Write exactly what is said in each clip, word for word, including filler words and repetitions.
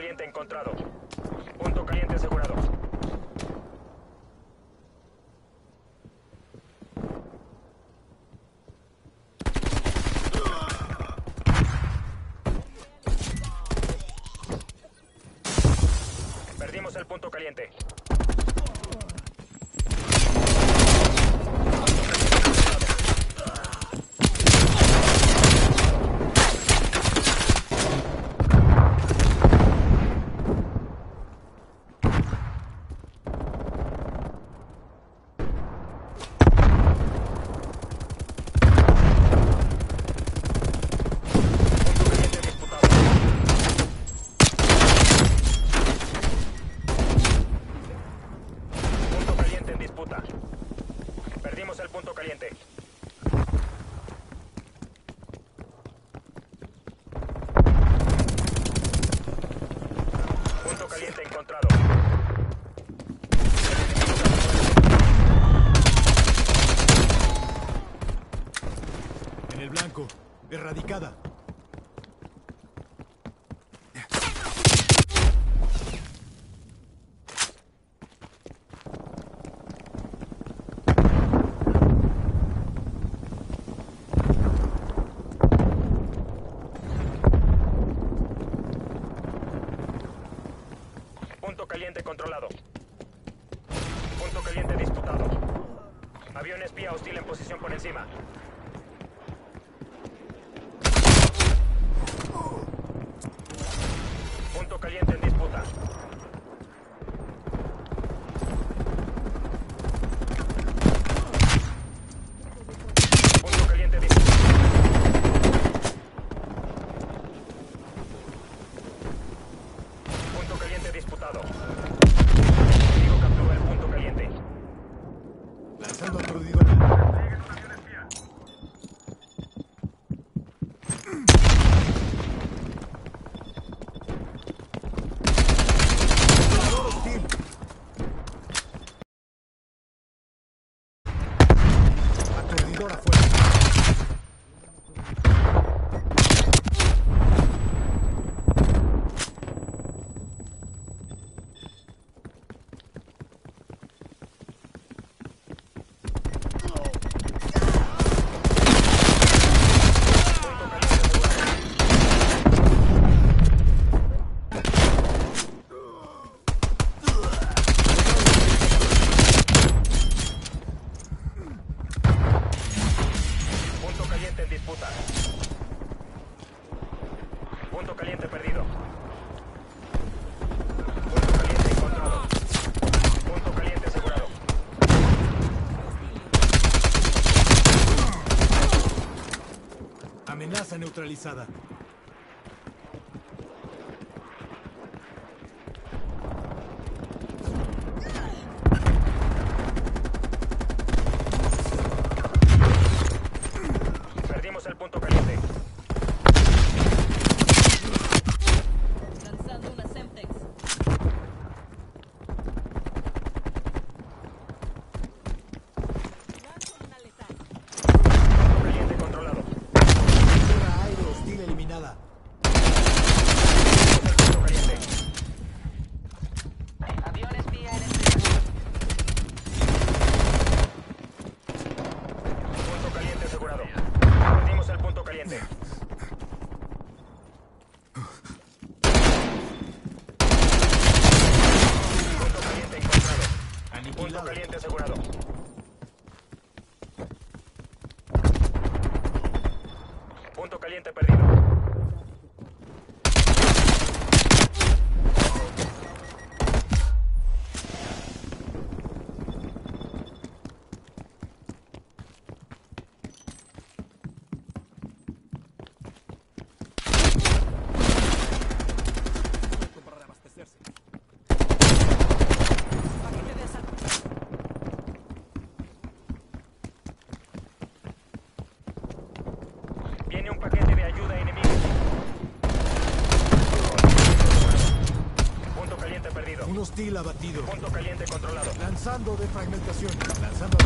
caliente encontrado. Punto caliente asegurado. Perdimos el punto caliente. Perdimos el punto caliente. Punto caliente encontrado. En el blanco. Erradicada. Punto caliente controlado. Punto caliente disputado. Avión espía hostil en posición por encima. Punto caliente en disputa. Punto caliente disputado. Punto caliente disputado. Enemigo captura el punto caliente. Lanzando aturdidor. Aturdidor afuera. Punto caliente en disputa. Punto caliente perdido. Punto caliente encontrado. Punto caliente asegurado. Amenaza neutralizada. Perdimos el punto caliente. Lanzando una Semtex. Lanzo una letal. Punto caliente controlado. Tierra aire hostil eliminada. Punto caliente. Avión espía en este. Punto caliente asegurado. Perdimos el punto caliente. Punto caliente encontrado. Punto Aniquilado. caliente asegurado. Punto caliente perdido. Para reabastecerse. Paquete de asalto. Viene un paquete de ayuda enemigo. Punto caliente perdido. Un hostil abatido. Punto caliente controlado. Lanzando de fragmentación. Lanzando.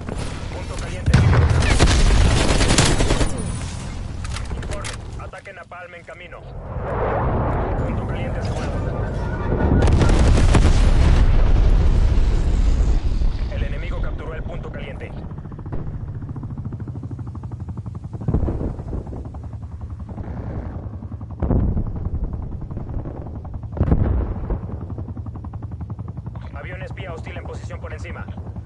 Punto caliente. Informe. Ataque napalm. Napalm en camino. Punto caliente asegurado. El enemigo capturó el punto caliente. Avión espía hostil en posición por encima.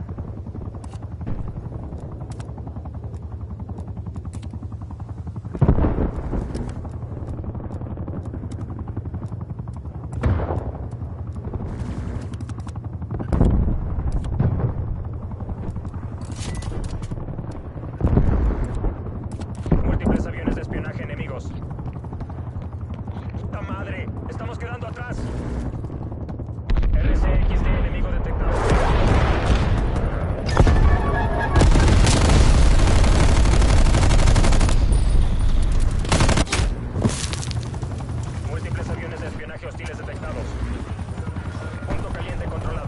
Múltiples aviones de espionaje enemigos. ¡Puta madre! ¡Estamos quedando atrás! R C X D enemigo detectado. Múltiples aviones de espionaje hostiles detectados. Punto caliente controlado.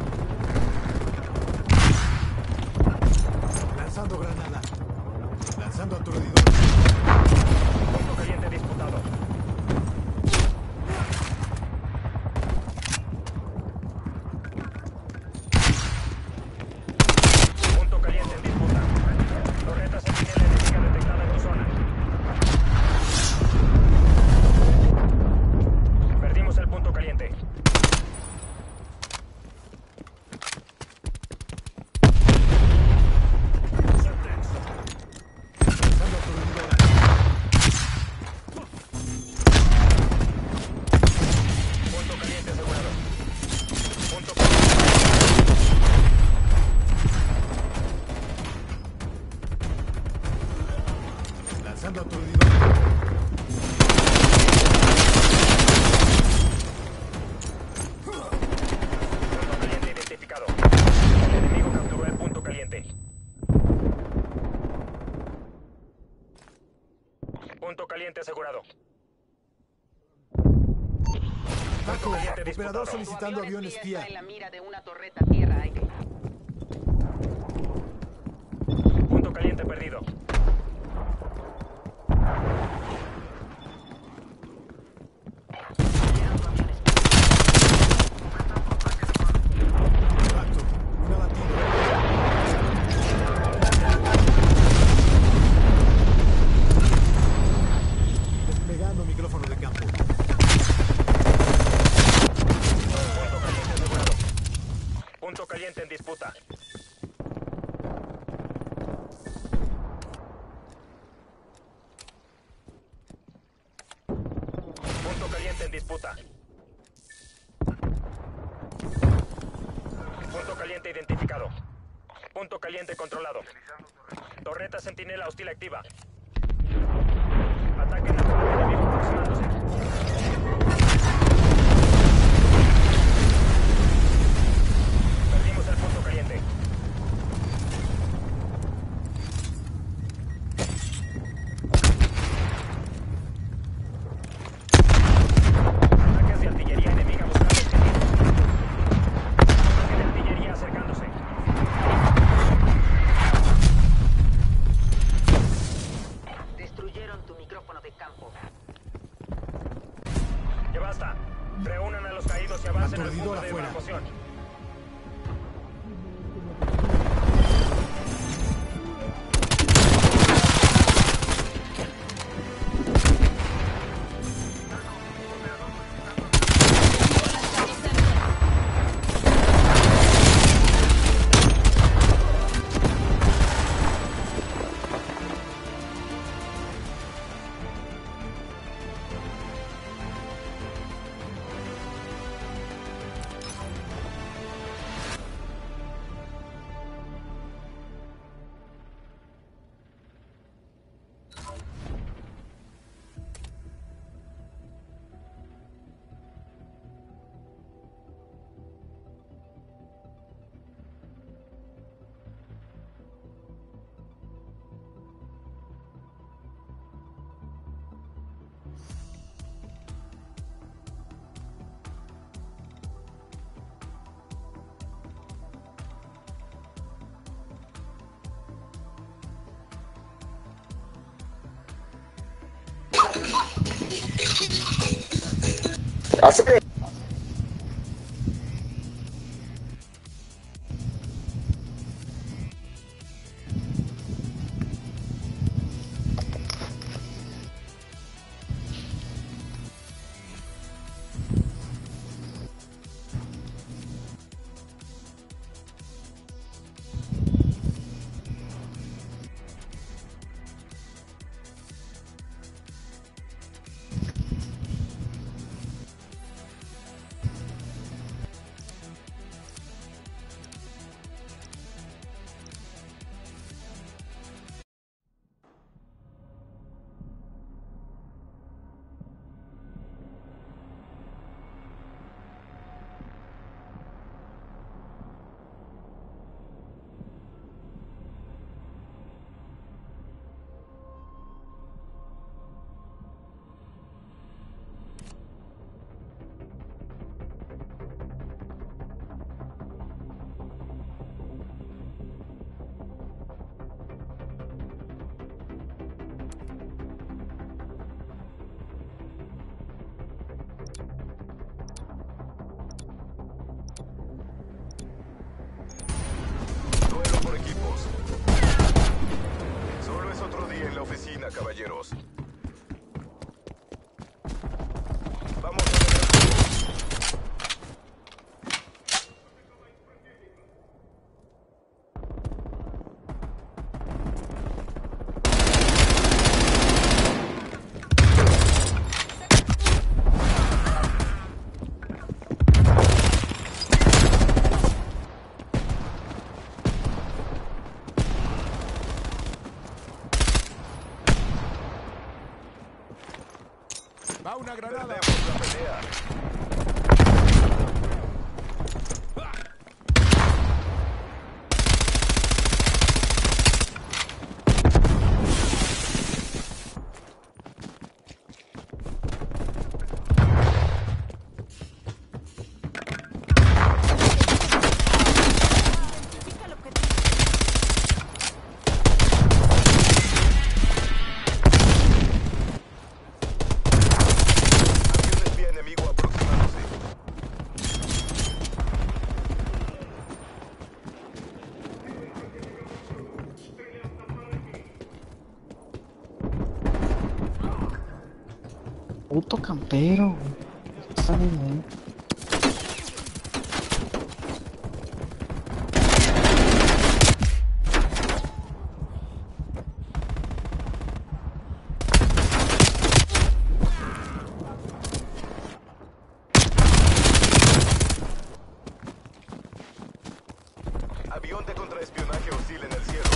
Lanzando granada. Lanzando aturdidor. Punto caliente disputado. Punto caliente en disputa. Torreta sentinela enemiga detectada en tu zona. Perdimos el punto caliente. Lanzando aturdidor. Punto caliente asegurado. Punto caliente. Lanzando aturdidor. Punto caliente identificado. El enemigo capturó el punto caliente. Punto caliente asegurado. Taco, caliente operador disputado. solicitando Tu avión espía. está en la mira de una torreta tierra-aire. Punto caliente perdido. Impacto. Un abatido. Desplegando micrófono de campo. Punto caliente asegurado. Punto caliente en disputa. Punto caliente en disputa. Punto caliente identificado. Punto caliente controlado. Torreta sentinela hostil activa. Ataque naval enemigo aproximándose. Perdimos el punto caliente. Ataques de artillería enemiga buscando objetivo. Ataque de artillería acercándose. Destruyeron tu micrófono de campo. Ya basta. Reúnan a los caídos y avancen al punto Aturdidor de afuera. evacuación. Hace- Duelo por equipos. Solo es otro día en la oficina, caballeros. Vamos a ver. Va una granada. Perdemos la pelea. Identifica el objetivo. Avión espía enemigo aproximándose. Puto campero. Sale de ahí. Avión de contraespionaje hostil en el cielo.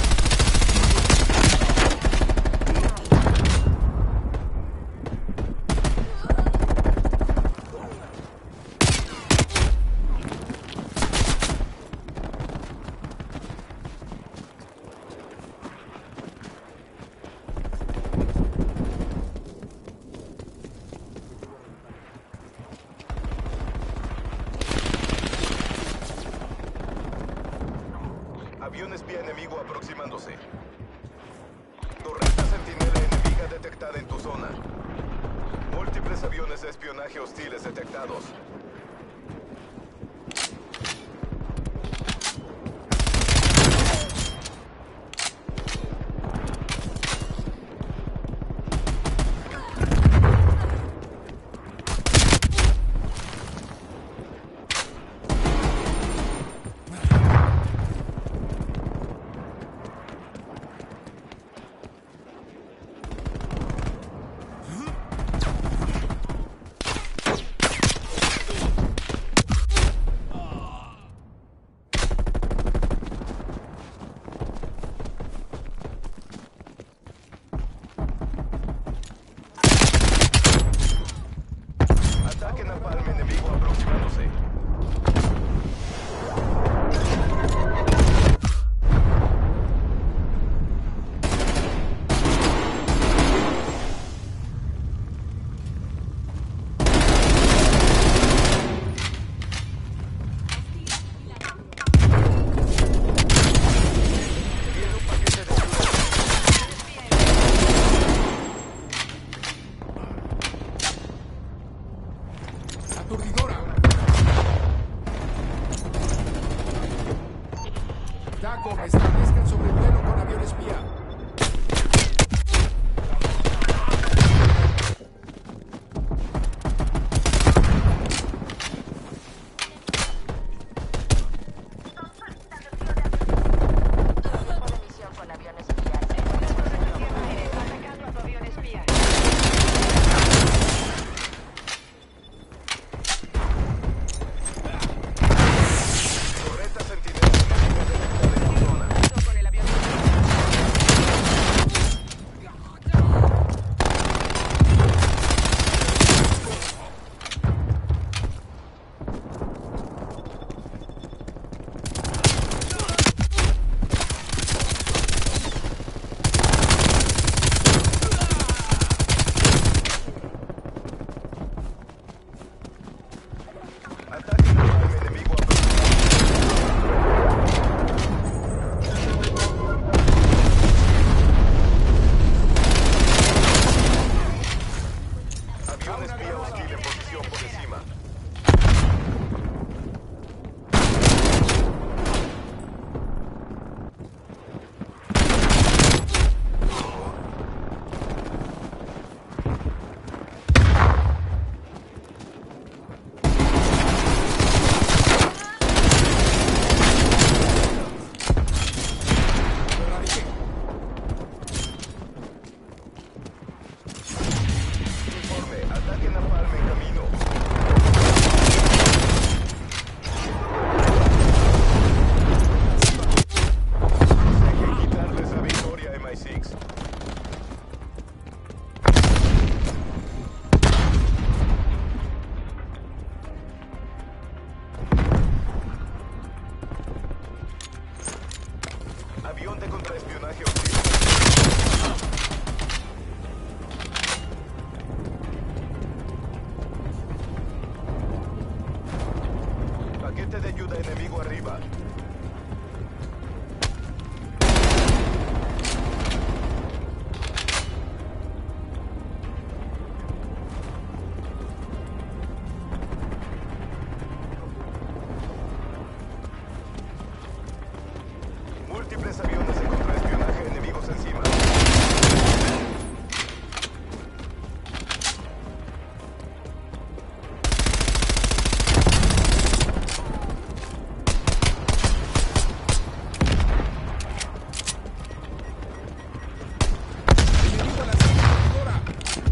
Avión espía enemigo aproximándose. Torreta centinela enemiga detectada en tu zona. Múltiples aviones de espionaje hostiles detectados. TACOM, establezcan sobrevuelo con avión espía. Torreta Centinela enemiga detectada en tu zona. Con el avión Ataque naval enemigo aproximado. Avión espía hostil en posición por encima. Informe, ataque napalm en camino. Hay que quitarles la victoria a M I seis. Avión de contraespionaje hostil. Paquete de ayuda enemigo arriba. Múltiples aviones de contraespionaje enemigos encima. Enemigo a la centrifugadora.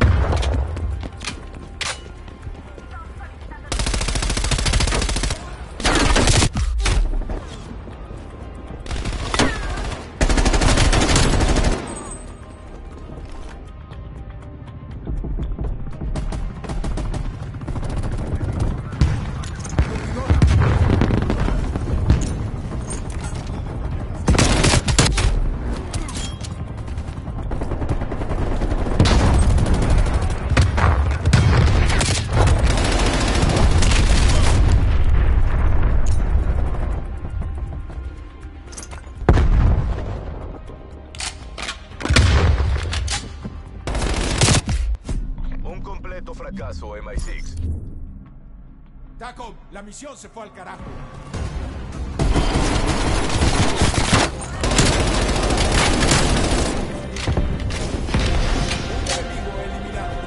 Un completo fracaso, M I seis. TACOM, la misión se fue al carajo. Enemigo eliminado.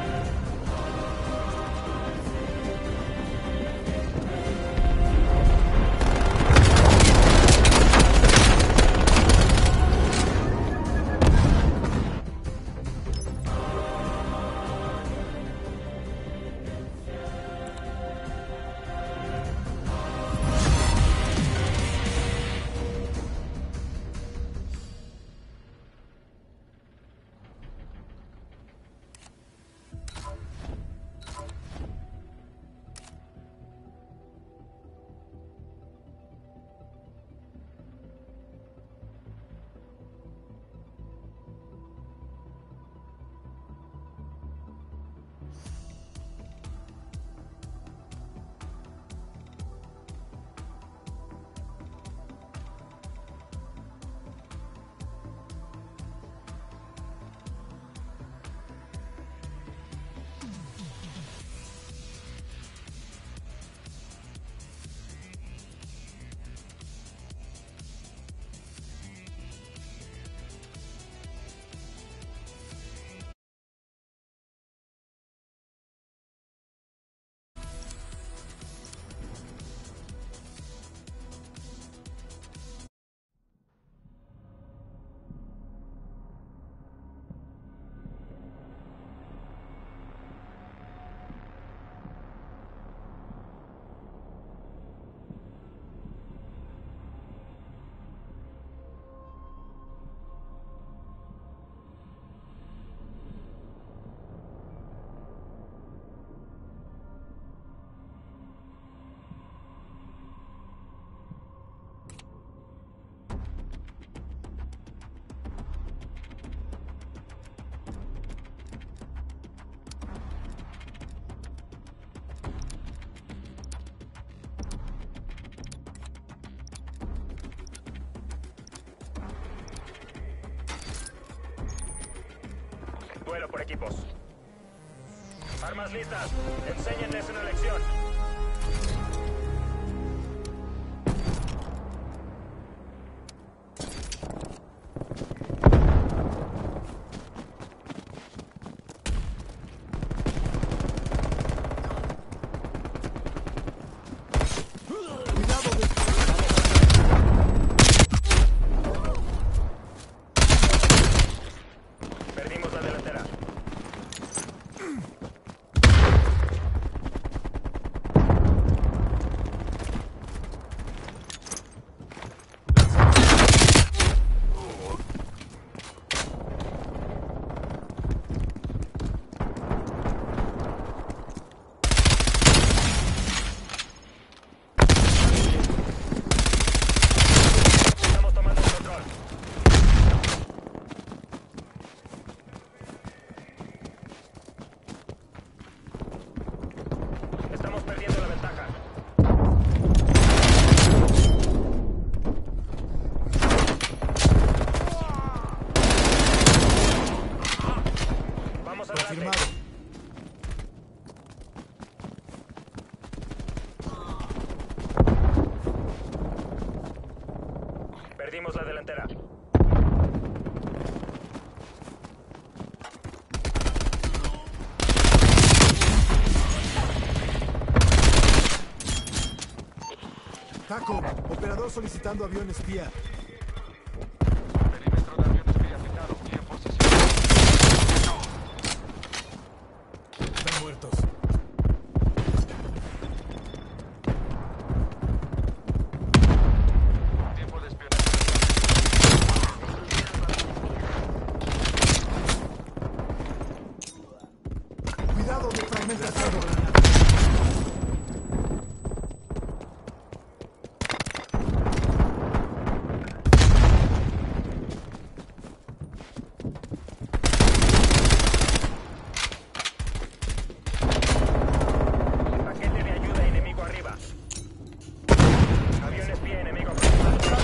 Duelo por equipos. Armas listas. Enséñenles una lección. Cuidado de... Perdimos la delantera. Estamos tomando el control. Estamos perdiendo la ventaja. Vamos adelante. Confirmado. Perdimos la delantera. Taco, operador solicitando avión espía. Perímetro de avión espía afectado. Y en posición. Están muertos. Tiempo de espionaje. Cuidado de fragmentación. Paquete de ayuda enemigo arriba. Avión espía enemigo aproximado.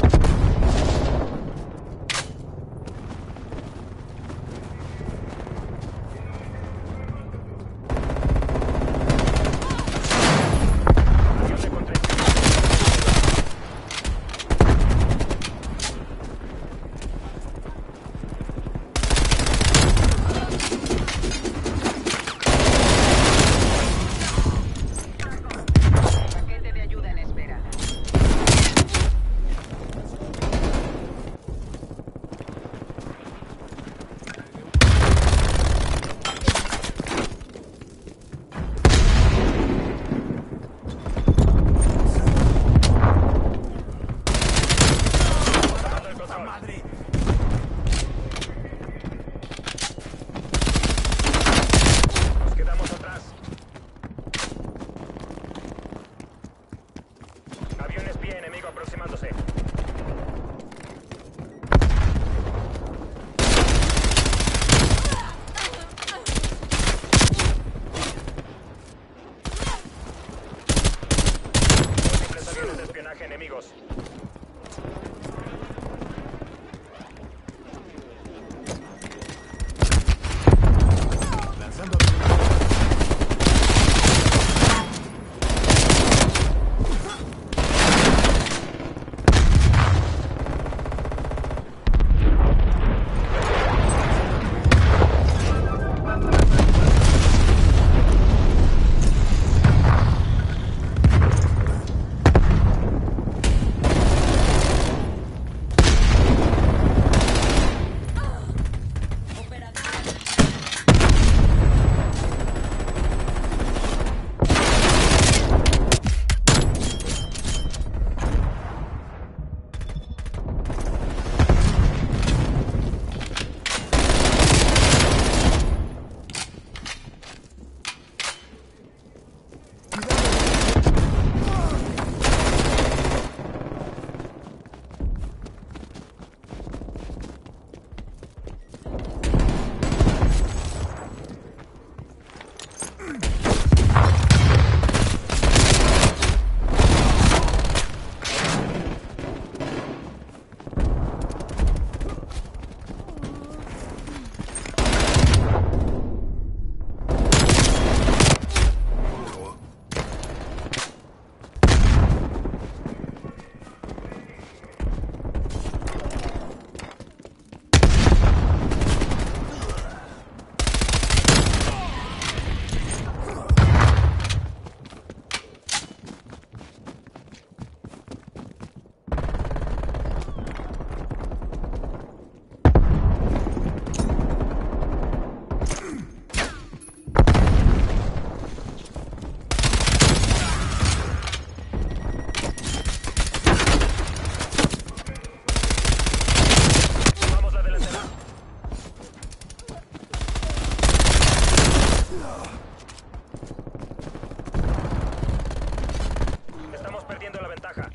Estamos perdiendo la ventaja.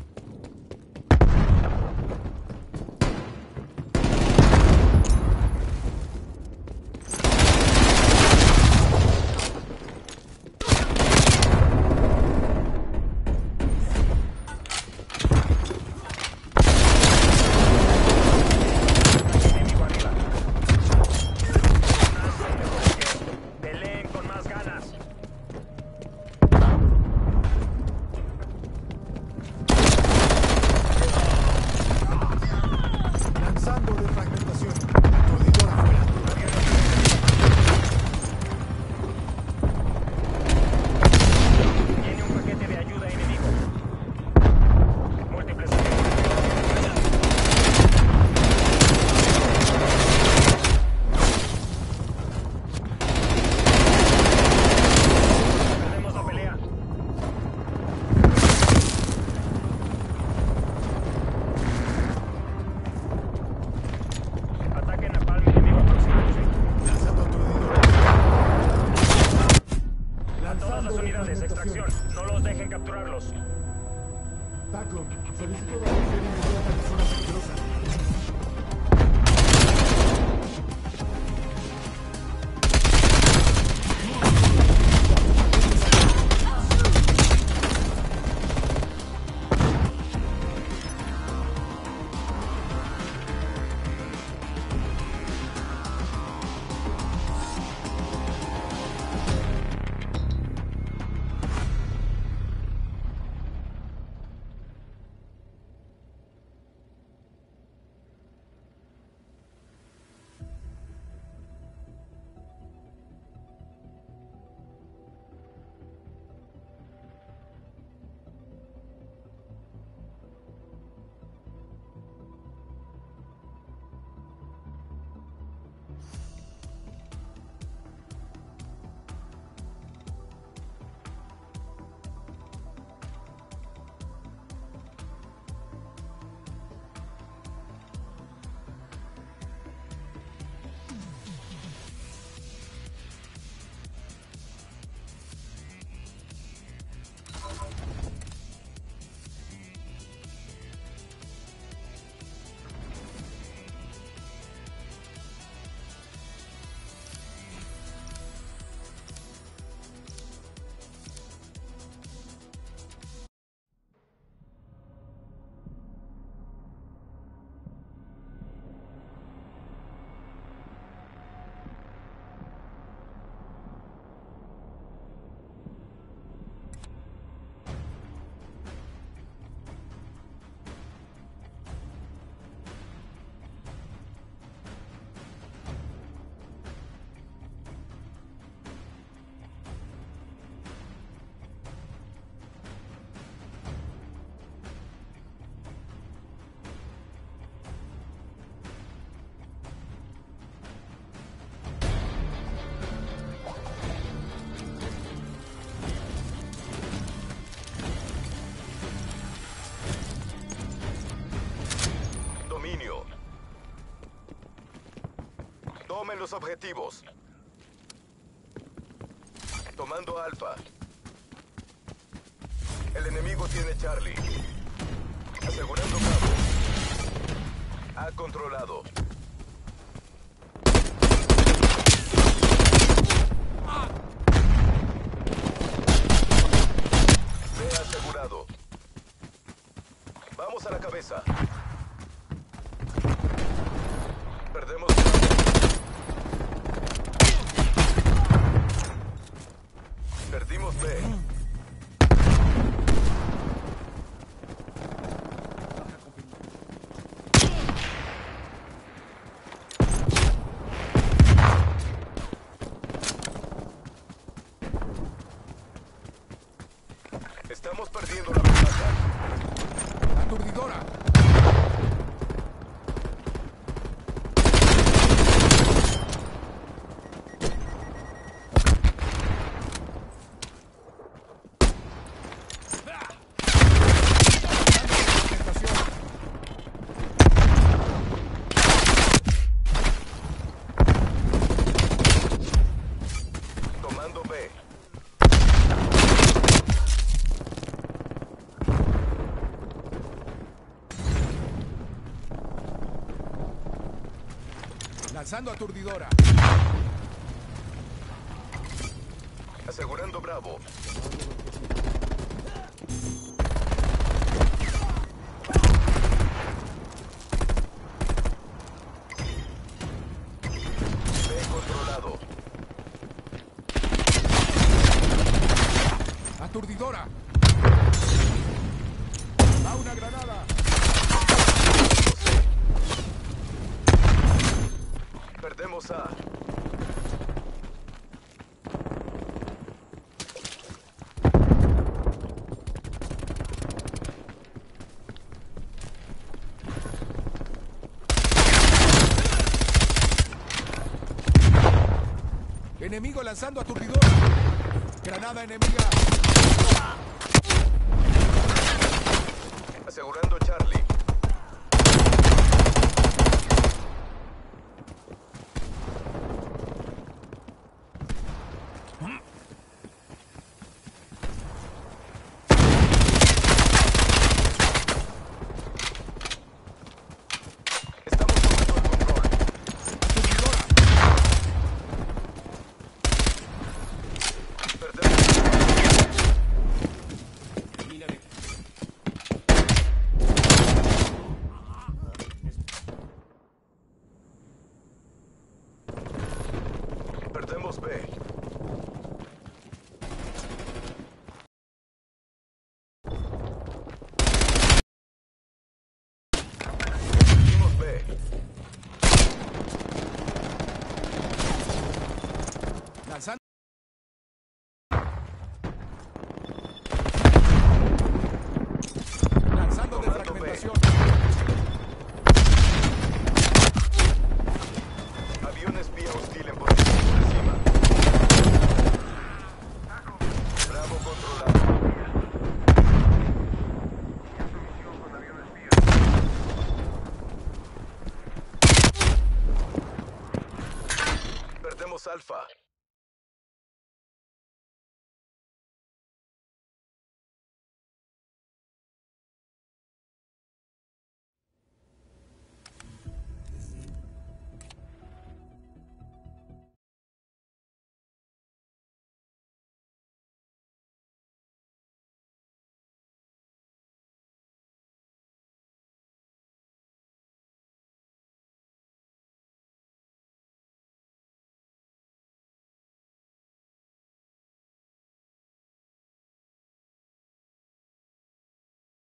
Enemigo arriba. Hacen mejor que esto. Peleen con más ganas. Lanzando de fragmentación. Aturdidor afuera. Tiene un paquete de ayuda enemigo. Múltiples agentes. Perdemos la pelea. Ataque napalm enemigo aproximándose. Lanzando aturdidor. Todas Lanzando las de unidades, fragmentación. extracción. No los dejen capturarlos. Taco, solicito evacuación inmediata de zona peligrosa. Tomen los objetivos. Tomando Alfa. El enemigo tiene Charlie. Asegurando Cabo. Ha controlado. B asegurado. Vamos a la cabeza. Perdemos. Perdimos B. Lanzando aturdidora. Asegurando Bravo. B controlado. Aturdidora. Va una granada. Perdemos A. Enemigo lanzando aturdidora. Granada enemiga. Asegurando Charlie. Estamos tomando el control. Aturdidora. Perdemos. Perdemos B. Perdimos B. Lanzando. Lanzando Comando defragmentación. Avión espía hostil en posición por encima. Bravo controlado. Perdemos Alfa.